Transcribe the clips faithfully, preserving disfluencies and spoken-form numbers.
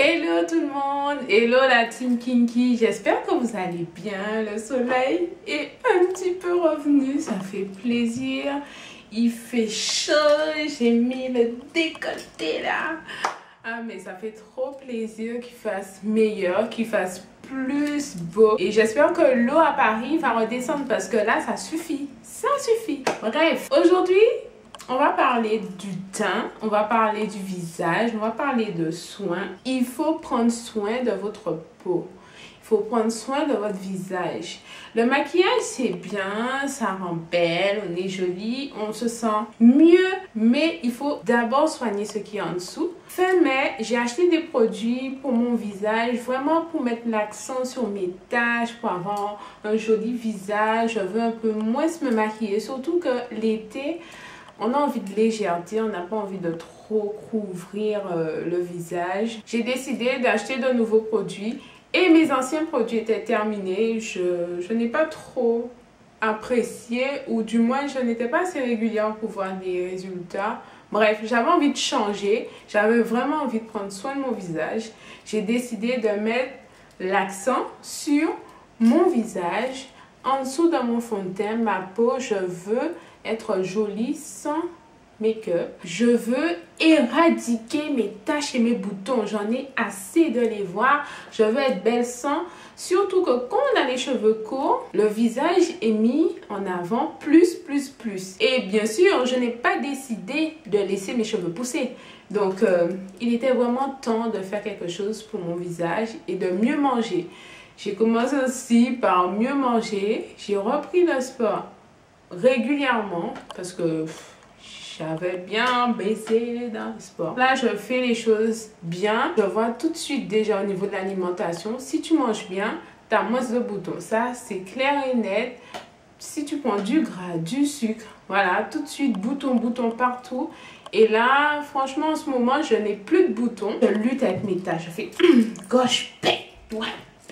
Hello tout le monde, hello la team Kinky, j'espère que vous allez bien. Le soleil est un petit peu revenu, ça fait plaisir. Il fait chaud, j'ai mis le décolleté là. Ah mais ça fait trop plaisir qu'il fasse meilleur, qu'il fasse plus beau. Et j'espère que l'eau à Paris va redescendre parce que là ça suffit, ça suffit. Bref, aujourd'hui on va parler du teint, on va parler du visage, on va parler de soins. Il faut prendre soin de votre peau. Il faut prendre soin de votre visage. Le maquillage, c'est bien, ça rend belle, on est jolie, on se sent mieux. Mais il faut d'abord soigner ce qui est en dessous. Fin mai, j'ai acheté des produits pour mon visage, vraiment pour mettre l'accent sur mes taches, pour avoir un joli visage. Je veux un peu moins me maquiller, surtout que l'été, on a envie de légèreté, on n'a pas envie de trop couvrir euh, le visage. J'ai décidé d'acheter de nouveaux produits et mes anciens produits étaient terminés. Je, je n'ai pas trop apprécié, ou du moins je n'étais pas assez régulière pour voir des résultats. Bref, j'avais envie de changer, j'avais vraiment envie de prendre soin de mon visage. J'ai décidé de mettre l'accent sur mon visage. En dessous de mon fond de teint, ma peau, je veux être jolie sans make-up. Je veux éradiquer mes taches et mes boutons. J'en ai assez de les voir. Je veux être belle sans. Surtout que quand on a les cheveux courts, le visage est mis en avant plus, plus, plus. Et bien sûr, je n'ai pas décidé de laisser mes cheveux pousser. Donc, euh, il était vraiment temps de faire quelque chose pour mon visage et de mieux manger. J'ai commencé aussi par mieux manger. J'ai repris le sport régulièrement parce que j'avais bien baissé dans le sport. Là, je fais les choses bien. Je vois tout de suite déjà au niveau de l'alimentation. Si tu manges bien, tu as moins de boutons. Ça, c'est clair et net. Si tu prends du gras, du sucre, voilà, tout de suite, boutons, boutons partout. Et là, franchement, en ce moment, je n'ai plus de boutons. Je lutte avec mes taches. Je fais gauche, paix, droite.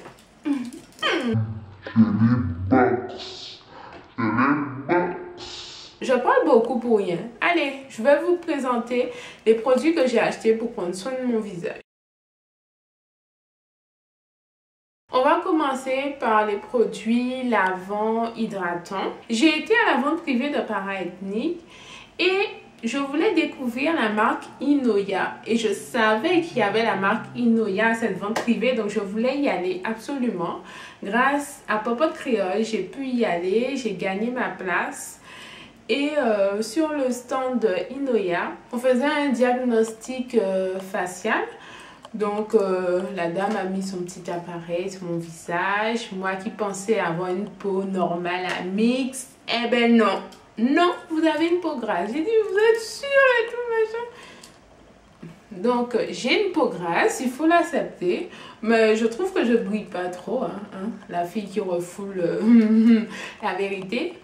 Je parle beaucoup pour rien. Allez, je vais vous présenter les produits que j'ai achetés pour prendre soin de mon visage. On va commencer par les produits lavants hydratants. J'ai été à la vente privée de Para-Ethnique et je voulais découvrir la marque Inoya. Et je savais qu'il y avait la marque Inoya à cette vente privée, donc je voulais y aller absolument. Grâce à Popote Créole, j'ai pu y aller, j'ai gagné ma place. Et euh, sur le stand de Inoya, on faisait un diagnostic euh, facial. Donc euh, la dame a mis son petit appareil sur mon visage. Moi qui pensais avoir une peau normale à mix, eh ben non. Non, vous avez une peau grasse. J'ai dit, vous êtes sûr et tout machin. Donc j'ai une peau grasse, il faut l'accepter. Mais je trouve que je brille pas trop. Hein, hein, la fille qui refoule euh, la vérité.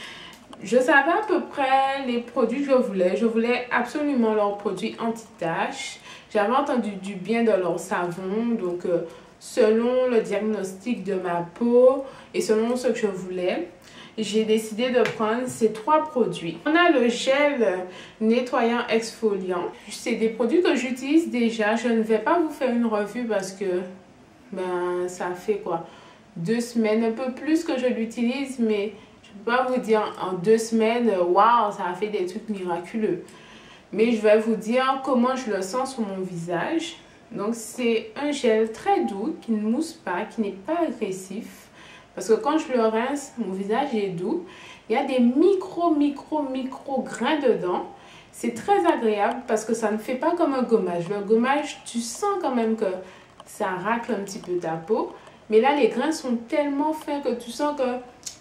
Je savais à peu près les produits que je voulais. Je voulais absolument leurs produits anti-taches. J'avais entendu du bien de leur savon. Donc, euh, selon le diagnostic de ma peau et selon ce que je voulais, j'ai décidé de prendre ces trois produits. On a le gel nettoyant exfoliant. C'est des produits que j'utilise déjà. Je ne vais pas vous faire une revue parce que ben, ça fait quoi? Deux semaines, un peu plus que je l'utilise, mais je ne peux pas vous dire en deux semaines, waouh, ça a fait des trucs miraculeux. Mais je vais vous dire comment je le sens sur mon visage. Donc, c'est un gel très doux qui ne mousse pas, qui n'est pas agressif. Parce que quand je le rince, mon visage est doux. Il y a des micro, micro, micro grains dedans. C'est très agréable parce que ça ne fait pas comme un gommage. Le gommage, tu sens quand même que ça racle un petit peu ta peau. Mais là, les grains sont tellement fins que tu sens que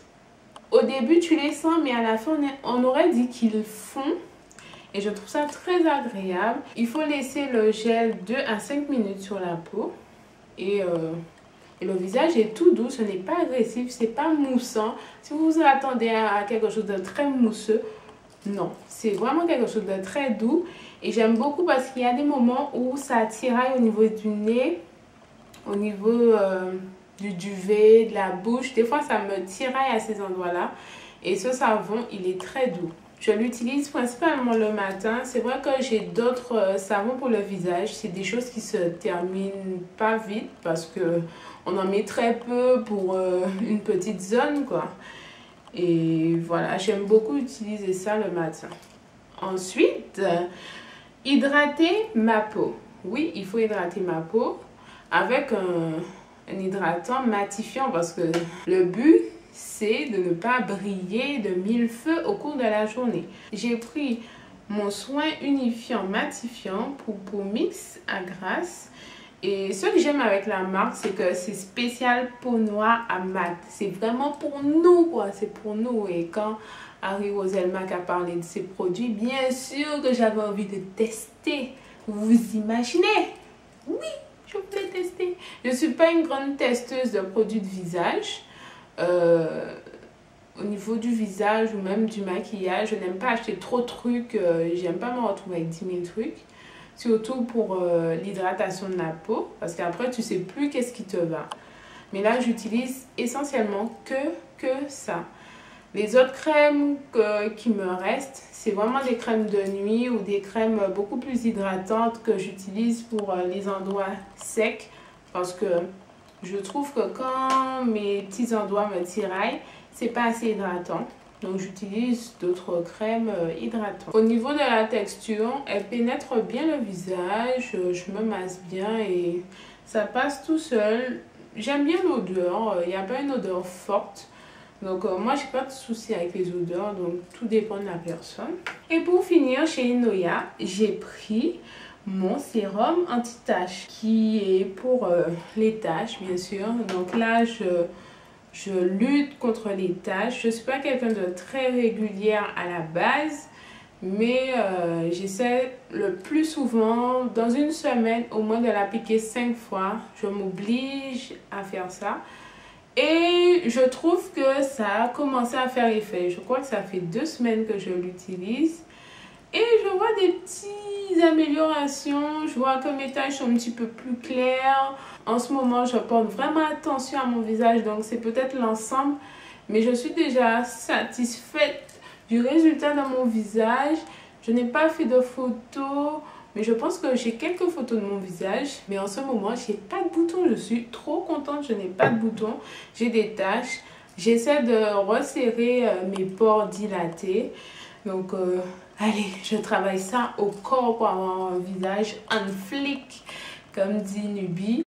au début, tu les sens, mais à la fin, on aurait dit qu'ils fondent. Et je trouve ça très agréable. Il faut laisser le gel deux à cinq minutes sur la peau. Et, euh, et le visage est tout doux. Ce n'est pas agressif, c'est pas moussant. Si vous vous attendez à, à quelque chose de très mousseux, non. C'est vraiment quelque chose de très doux. Et j'aime beaucoup parce qu'il y a des moments où ça tiraille au niveau du nez, au niveau euh, du duvet, de la bouche. Des fois, ça me tiraille à ces endroits-là. Et ce savon, il est très doux. Je l'utilise principalement le matin. C'est vrai que j'ai d'autres euh, savons pour le visage. C'est des choses qui se terminent pas vite parce que on en met très peu pour euh, une petite zone, quoi. Et voilà, j'aime beaucoup utiliser ça le matin. Ensuite, euh, hydrater ma peau. Oui, il faut hydrater ma peau avec un, un hydratant matifiant parce que le but, c'est de ne pas briller de mille feux au cours de la journée. J'ai pris mon soin unifiant matifiant pour peau mixte à grasse. Et ce que j'aime avec la marque, c'est que c'est spécial peau noire à mat. C'est vraiment pour nous, quoi. C'est pour nous. Et quand Harry Roselmack a parlé de ses produits, bien sûr que j'avais envie de tester. Vous imaginez? Oui, je voulais tester. Je ne suis pas une grande testeuse de produits de visage. Euh, au niveau du visage ou même du maquillage, je n'aime pas acheter trop de trucs. Euh, J'aime pas me retrouver avec dix mille trucs. Surtout pour euh, l'hydratation de la peau. Parce qu'après, tu sais plus qu'est-ce qui te va. Mais là, j'utilise essentiellement que, que ça. Les autres crèmes que, qui me restent, c'est vraiment des crèmes de nuit ou des crèmes beaucoup plus hydratantes que j'utilise pour euh, les endroits secs. Parce que je trouve que quand mes petits endroits me tiraillent, c'est pas assez hydratant. Donc j'utilise d'autres crèmes hydratantes. Au niveau de la texture, elle pénètre bien le visage. Je me masse bien et ça passe tout seul. J'aime bien l'odeur. Il n'y a pas une odeur forte. Donc euh, moi, j'ai pas de souci avec les odeurs. Donc tout dépend de la personne. Et pour finir, chez Inoya, j'ai pris mon sérum anti-taches qui est pour euh, les taches, bien sûr. Donc là, je... Je lutte contre les taches. Je ne suis pas quelqu'un de très régulière à la base, mais euh, j'essaie le plus souvent, dans une semaine, au moins de l'appliquer cinq fois. Je m'oblige à faire ça. Et je trouve que ça a commencé à faire effet. Je crois que ça fait deux semaines que je l'utilise. Et je vois des petites améliorations. Je vois que mes taches sont un petit peu plus claires. En ce moment, je porte vraiment attention à mon visage. Donc, c'est peut-être l'ensemble. Mais je suis déjà satisfaite du résultat de mon visage. Je n'ai pas fait de photos. Mais je pense que j'ai quelques photos de mon visage. Mais en ce moment, je n'ai pas de boutons. Je suis trop contente. Je n'ai pas de boutons. J'ai des taches. J'essaie de resserrer mes pores dilatés. Donc, euh, allez, je travaille ça au corps pour avoir un visage en flic, comme dit Nubi.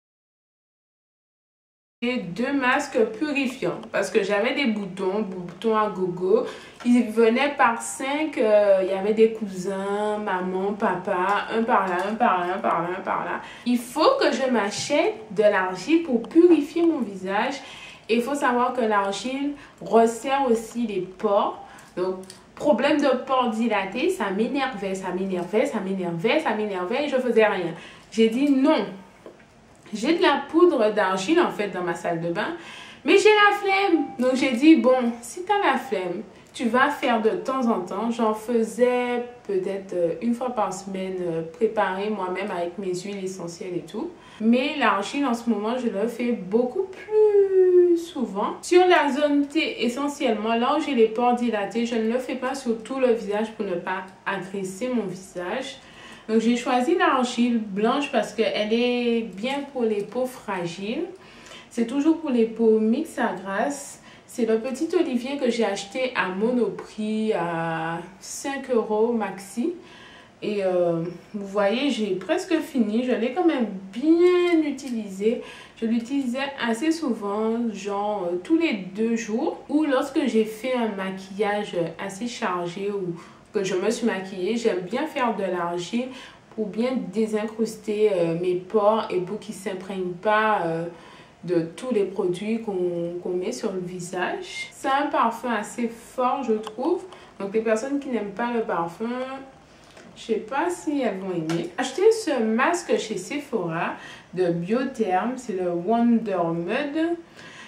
J'ai deux masques purifiants parce que j'avais des boutons, boutons à gogo. Ils venaient par cinq, euh, il y avait des cousins, maman, papa, un par là, un par là, un par là, un par là. Il faut que je m'achète de l'argile pour purifier mon visage. Et il faut savoir que l'argile resserre aussi les pores. Donc, problème de pores dilatés, ça m'énervait, ça m'énervait, ça m'énervait, ça m'énervait et je faisais rien. J'ai dit non. J'ai de la poudre d'argile en fait dans ma salle de bain, mais j'ai la flemme. Donc j'ai dit bon, si tu as la flemme, tu vas faire de temps en temps. J'en faisais peut-être une fois par semaine, préparer moi-même avec mes huiles essentielles et tout. Mais l'argile en ce moment, je le fais beaucoup plus souvent. Sur la zone T essentiellement, là où j'ai les pores dilatés, je ne le fais pas sur tout le visage pour ne pas agresser mon visage. Donc j'ai choisi l'argile blanche parce qu'elle est bien pour les peaux fragiles. C'est toujours pour les peaux mixtes à grasse. C'est le petit olivier que j'ai acheté à Monoprix à cinq euros maxi. Et euh, vous voyez, j'ai presque fini. Je l'ai quand même bien utilisé. Je l'utilisais assez souvent, genre euh, tous les deux jours. Ou lorsque j'ai fait un maquillage assez chargé ou que je me suis maquillée, j'aime bien faire de l'argile pour bien désincruster euh, mes pores et pour qu'ils ne s'imprègnent pas euh, de tous les produits qu'on qu'on met sur le visage. C'est un parfum assez fort, je trouve. Donc les personnes qui n'aiment pas le parfum, je sais pas si elles vont aimer. J'ai acheté ce masque chez Sephora de Biotherm, c'est le Wonder Mud.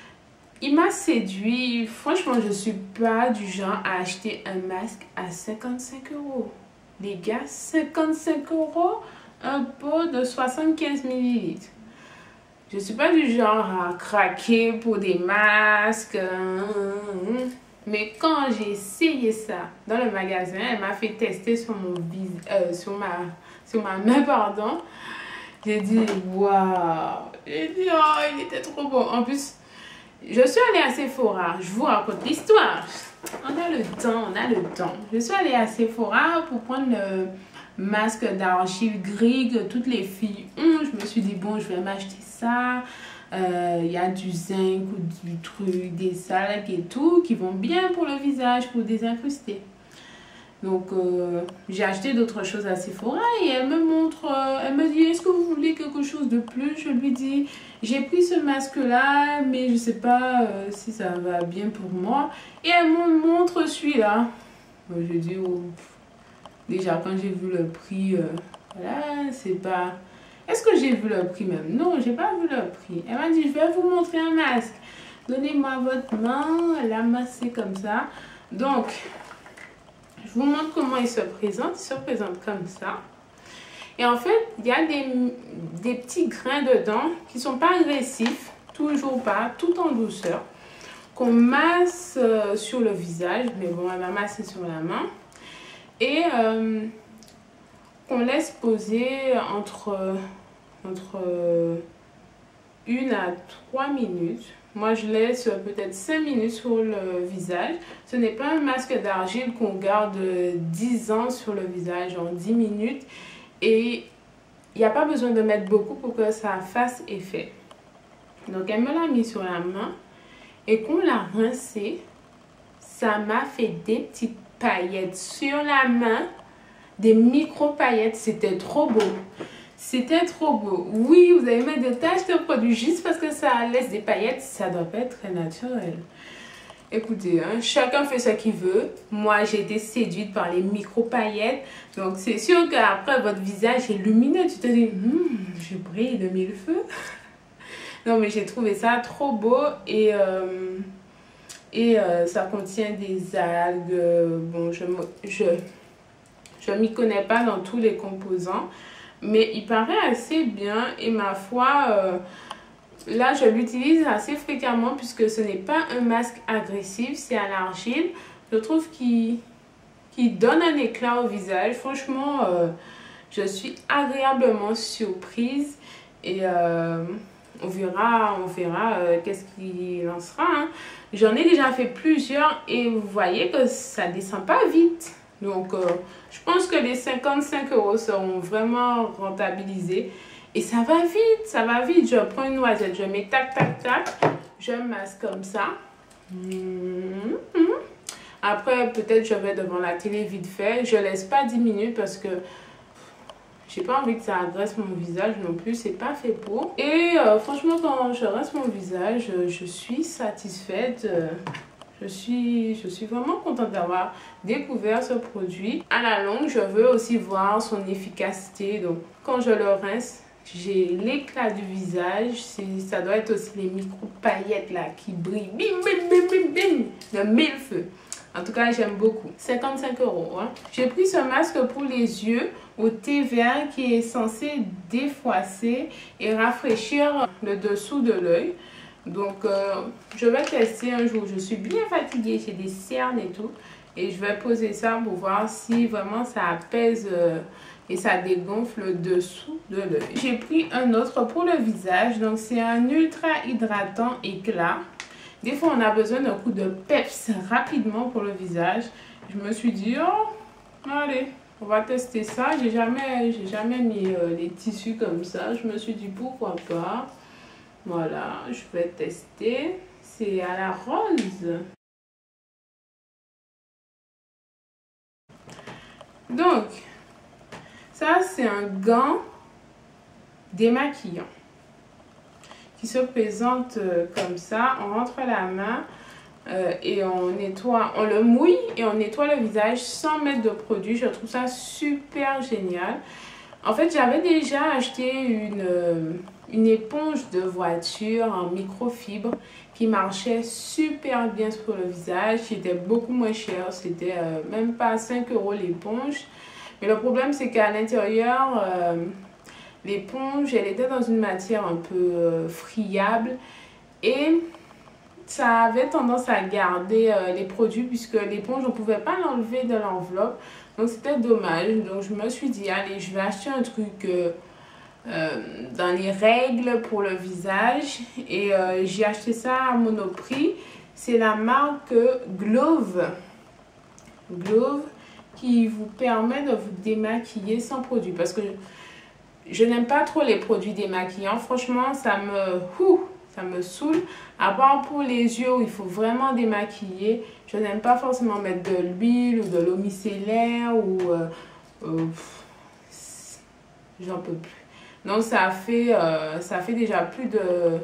Il m'a séduit. Franchement, je suis pas du genre à acheter un masque à cinquante-cinq euros. Les gars, cinquante-cinq euros, un pot de soixante-quinze millilitres. Je suis pas du genre à craquer pour des masques. Mais quand j'ai essayé ça dans le magasin, elle m'a fait tester sur, mon vis euh, sur, ma, sur ma main, pardon. J'ai dit, waouh! J'ai dit, oh, il était trop bon. En plus, je suis allée à Sephora. Je vous raconte l'histoire. On a le temps, on a le temps. Je suis allée à Sephora pour prendre le masque d'argile gris que toutes les filles ont. Je me suis dit, bon, je vais m'acheter ça. Il euh, y a du zinc ou du truc, des salades et tout qui vont bien pour le visage, pour désincruster. Donc, euh, j'ai acheté d'autres choses à Sephora et elle me montre, euh, elle me dit, est-ce que vous voulez quelque chose de plus? Je lui dis, j'ai pris ce masque-là, mais je ne sais pas euh, si ça va bien pour moi. Et elle me montre celui-là. Bon, je dis, oh, déjà, quand j'ai vu le prix, euh, voilà, c'est pas... Est-ce que j'ai vu le prix même? Non, j'ai pas vu le prix. Elle m'a dit, je vais vous montrer un masque. Donnez-moi votre main. Elle a massé comme ça. Donc, je vous montre comment il se présente. Il se présente comme ça. Et en fait, il y a des, des petits grains dedans qui sont pas agressifs. Toujours pas, tout en douceur. Qu'on masse euh, sur le visage. Mais bon, elle m'a massé sur la main. Et... Euh, qu'on laisse poser entre, entre une à trois minutes. Moi, je laisse peut-être cinq minutes sur le visage. Ce n'est pas un masque d'argile qu'on garde dix ans sur le visage en dix minutes. Et il n'y a pas besoin de mettre beaucoup pour que ça fasse effet. Donc, elle me l'a mis sur la main. Et qu'on l'a rincé, ça m'a fait des petites paillettes sur la main. Des micro-paillettes, c'était trop beau. C'était trop beau. Oui, vous allez mettre des taches de produit juste parce que ça laisse des paillettes. Ça doit pas être très naturel. Écoutez, hein, chacun fait ce qu'il veut. Moi, j'ai été séduite par les micro-paillettes. Donc, c'est sûr qu'après, votre visage est lumineux. Tu te dis, hm, je brille de mille feux. Non, mais j'ai trouvé ça trop beau. Et... Euh, et euh, ça contient des algues. Bon, je... je Je ne m'y connais pas dans tous les composants, mais il paraît assez bien et ma foi, euh, là je l'utilise assez fréquemment puisque ce n'est pas un masque agressif, c'est à l'argile. Je trouve qu'il qu'il donne un éclat au visage. Franchement, euh, je suis agréablement surprise et euh, on verra, on verra euh, qu'est-ce qu'il lancera. Hein. J'en ai déjà fait plusieurs et vous voyez que ça ne descend pas vite. Donc, euh, je pense que les cinquante-cinq euros seront vraiment rentabilisés. Et ça va vite, ça va vite. Je prends une noisette, je mets tac, tac, tac. Je masse comme ça. Mmh. Après, peut-être je vais devant la télé vite fait. Je ne laisse pas dix minutes parce que j'ai pas envie que ça agresse mon visage non plus. C'est pas fait pour. Et euh, franchement, quand je rince mon visage, je suis satisfaite. Euh, Je suis, je suis vraiment contente d'avoir découvert ce produit. À la longue, je veux aussi voir son efficacité. Donc, quand je le rince, j'ai l'éclat du visage. Ça doit être aussi les micro-paillettes là qui brillent. Bim, bim, bim, bim, bim. De mille feux. En tout cas, j'aime beaucoup. cinquante-cinq euros. Hein. J'ai pris ce masque pour les yeux au thé vert qui est censé défroisser et rafraîchir le dessous de l'œil. Donc, euh, je vais tester un jour. Je suis bien fatiguée, j'ai des cernes et tout. Et je vais poser ça pour voir si vraiment ça apaise euh, et ça dégonfle le dessous de l'œil. J'ai pris un autre pour le visage. Donc, c'est un ultra hydratant éclat. Des fois, on a besoin d'un coup de peps rapidement pour le visage. Je me suis dit, oh, allez, on va tester ça. J'ai jamais, j'ai jamais mis euh, les tissus comme ça. Je me suis dit, pourquoi pas. Voilà, je vais tester. C'est à la rose. Donc, ça c'est un gant démaquillant qui se présente euh, comme ça. On rentre la main euh, et on nettoie, on le mouille et on nettoie le visage sans mettre de produit. Je trouve ça super génial. En fait, j'avais déjà acheté une... Euh, une éponge de voiture en microfibre qui marchait super bien sur le visage. C'était beaucoup moins cher, c'était euh, même pas cinq euros l'éponge. Mais le problème, c'est qu'à l'intérieur, euh, l'éponge, elle était dans une matière un peu euh, friable et ça avait tendance à garder euh, les produits puisque l'éponge, on ne pouvait pas l'enlever de l'enveloppe. Donc c'était dommage. Donc je me suis dit, allez, je vais acheter un truc euh, euh, dans les règles pour le visage. Et euh, j'ai acheté ça à Monoprix. C'est la marque Glove. Glove qui vous permet de vous démaquiller sans produit. Parce que je, je n'aime pas trop les produits démaquillants. Franchement, ça me... Ouh, ça me saoule. À part pour les yeux où il faut vraiment démaquiller. Je n'aime pas forcément mettre de l'huile ou de l'eau micellaire ou... Euh, euh, j'en peux plus. Donc ça fait, euh, ça fait déjà plus de...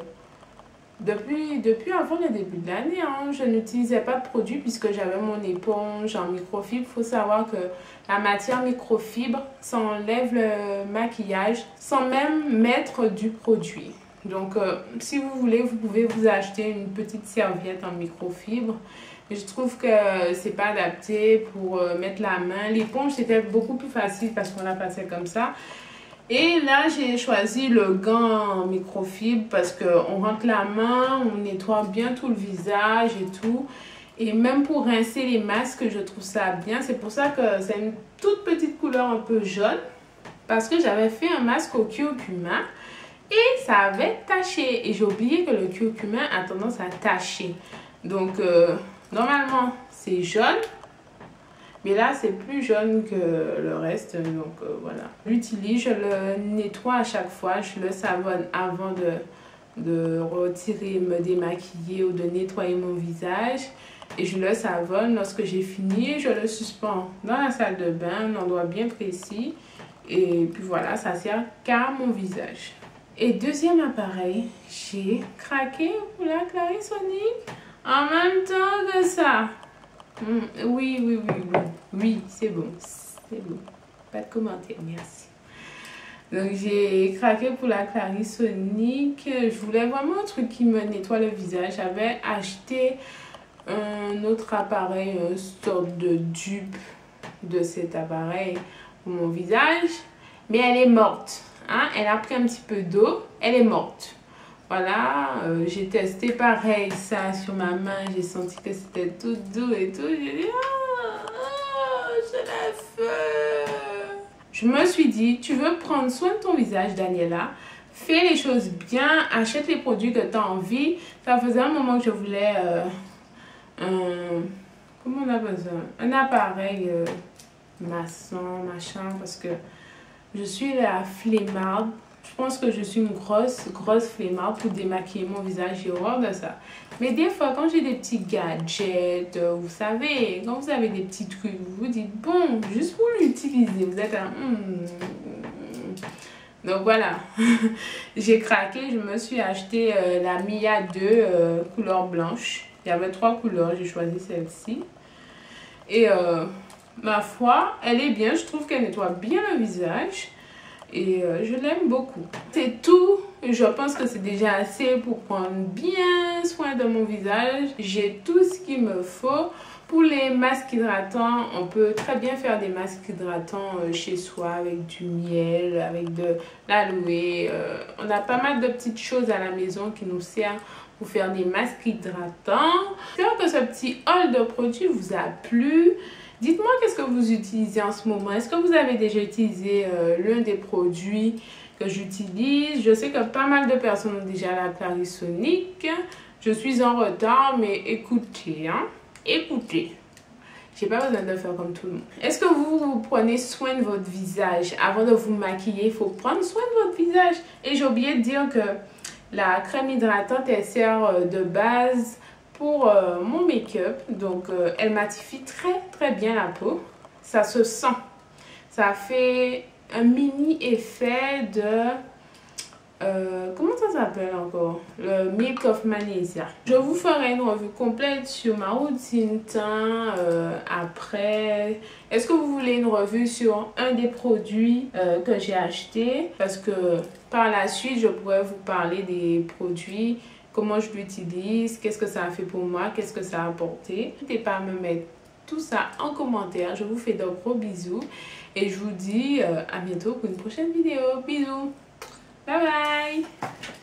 Depuis, depuis avant le début de l'année, hein, je n'utilisais pas de produit puisque j'avais mon éponge en microfibre. Il faut savoir que la matière microfibre, ça enlève le maquillage sans même mettre du produit. Donc, euh, si vous voulez, vous pouvez vous acheter une petite serviette en microfibre. Mais je trouve que c'est pas adapté pour euh, mettre la main. L'éponge, c'était beaucoup plus facile parce qu'on la passait comme ça. Et là, j'ai choisi le gant en microfibre parce qu'on rentre la main, on nettoie bien tout le visage et tout. Et même pour rincer les masques, je trouve ça bien. C'est pour ça que c'est une toute petite couleur un peu jaune. Parce que j'avais fait un masque au curcuma et ça avait taché. Et j'ai oublié que le curcuma a tendance à tacher. Donc, euh, normalement, c'est jaune. Mais là, c'est plus jaune que le reste, donc euh, voilà. J'utilise, je le nettoie à chaque fois, je le savonne avant de, de retirer, me démaquiller ou de nettoyer mon visage. Et je le savonne. Lorsque j'ai fini, je le suspends dans la salle de bain, un endroit bien précis. Et puis voilà, ça sert qu'à mon visage. Et deuxième appareil, j'ai craqué pour la Clarisonic en même temps que ça. Mmh, oui, oui, oui, oui, oui, c'est bon, c'est bon, pas de commentaire, merci. Donc j'ai craqué pour la Clarisonic, je voulais vraiment un truc qui me nettoie le visage. J'avais acheté un autre appareil, une sorte de dupe de cet appareil pour mon visage, mais elle est morte, hein? Elle a pris un petit peu d'eau, elle est morte. Voilà, euh, j'ai testé pareil ça sur ma main, j'ai senti que c'était tout doux et tout. J'ai dit, ah, ah, je l'ai fait. Je me suis dit, tu veux prendre soin de ton visage, Daniela, fais les choses bien, achète les produits que tu as envie. Ça faisait un moment que je voulais euh, un, comment on appelle ça? Un appareil euh, maçon, machin, parce que je suis la flemmarde. Je pense que je suis une grosse, grosse flemmarde pour démaquiller mon visage. J'ai horreur de ça. Mais des fois, quand j'ai des petits gadgets, vous savez, quand vous avez des petits trucs, vous vous dites, bon, juste pour l'utiliser, vous êtes là, hmm. Donc voilà, j'ai craqué, je me suis acheté euh, la Mia deux euh, couleur blanche. Il y avait trois couleurs, j'ai choisi celle-ci. Et euh, ma foi, elle est bien, je trouve qu'elle nettoie bien le visage. Et euh, je l'aime beaucoup. C'est tout. Je pense que c'est déjà assez pour prendre bien soin de mon visage. J'ai tout ce qu'il me faut. Pour les masques hydratants, on peut très bien faire des masques hydratants euh, chez soi avec du miel, avec de l'aloe. Euh, on a pas mal de petites choses à la maison qui nous servent pour faire des masques hydratants. J'espère que ce petit haul de produits vous a plu. Dites-moi qu'est-ce que vous utilisez en ce moment. Est-ce que vous avez déjà utilisé euh, l'un des produits que j'utilise? Je sais que pas mal de personnes ont déjà la Clarisonic. Je suis en retard, mais écoutez, hein, écoutez. J'ai pas besoin de faire comme tout le monde. Est-ce que vous, vous prenez soin de votre visage? Avant de vous maquiller, il faut prendre soin de votre visage. Et j'ai oublié de dire que la crème hydratante, elle sert de base pour euh, mon make-up. Donc euh, elle matifie très très bien la peau. Ça se sent. Ça fait un mini effet de euh, comment ça s'appelle encore, le Milk of Magnesia. Je vous ferai une revue complète sur ma routine teint euh, après. Est-ce que vous voulez une revue sur un des produits euh, que j'ai acheté? Parce que par la suite je pourrais vous parler des produits, comment je l'utilise, qu'est-ce que ça a fait pour moi, qu'est-ce que ça a apporté. N'hésitez pas à me mettre tout ça en commentaire. Je vous fais de gros bisous et je vous dis euh, à bientôt pour une prochaine vidéo. Bisous, bye bye.